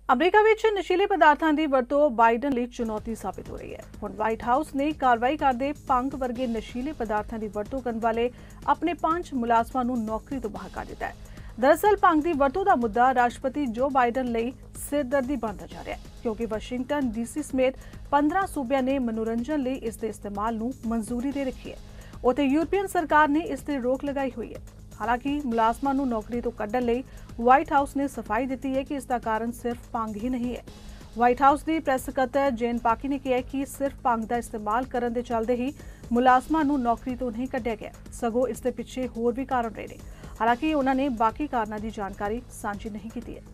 America ਵਿੱਚ ਨਸ਼ੀਲੇ ਪਦਾਰਥਾਂ ਦੀ ਵਰਤੋਂ ਬਾਈਡਨ ਲਈ ਚੁਣੌਤੀ ਸਾਬਿਤ ਹੋ ਰਹੀ ਹੈ। ਹੁਣ ਵਾਈਟ ਹਾਊਸ ਨੇ ਕਾਰਵਾਈ ਕਰਦੇ ਭੰਗ ਵਰਗੇ ਨਸ਼ੀਲੇ ਪਦਾਰਥਾਂ ਦੀ ਵਰਤੋਂ ਕਰਨ ਵਾਲੇ ਆਪਣੇ 5 ਮੁਲਾਜ਼ਮਾਂ ਨੂੰ ਨੌਕਰੀ ਤੋਂ ਬਾਹਰ ਕਰ ਦਿੱਤਾ ਹੈ। ਦਰਅਸਲ ਭੰਗ ਦੀ ਵਰਤੋਂ ਦਾ ਮੁੱਦਾ ਰਾਸ਼ਟਰਪਤੀ ਜੋ ਬਾਈਡਨ ਲਈ ਸਿਰਦਰਦੀ ਬਣਦਾ ਜਾ ਰਿਹਾ ਹੈ, ਕਿਉਂਕਿ ਵਾਸ਼ਿੰਗਟਨ ਡੀਸੀ ਸਮੇਤ 15 ਸੂਬਿਆਂ ਨੇ ਮਨੋਰੰਜਨ ਲਈ ਇਸ ਦੇ ਇਸਤੇਮਾਲ ਨੂੰ ਮਨਜ਼ੂਰੀ ਦੇ ਰੱਖੀ ਹੈ। ਉੱਥੇ ਯੂਰਪੀਅਨ ਸਰਕਾਰ ਨੇ ਇਸ ਤੇ ਰੋਕ ਲਗਾਈ ਹੋਈ ਹੈ। हालांकि मुलाजमान ਨੂੰ नौकरी तो ਕੱਢਣ ਲਈ व्हाइट हाउस ने सफाई दी है कि इसका कारण सिर्फ भंग ही नहीं है। व्हाइट हाउस की प्रेस सकत्तर जेन पाकी ने कहा कि सिर्फ भंग का इस्तेमाल करने के चलते ही मुलाजमान ਨੂੰ नौकरी तो नहीं ਕੱਢਿਆ ਗਿਆ, सगों इसके पिछे होर भी कारण रहे। हालांकि उन्होंने बाकी कारणों की जानकारी साझी नहीं की है।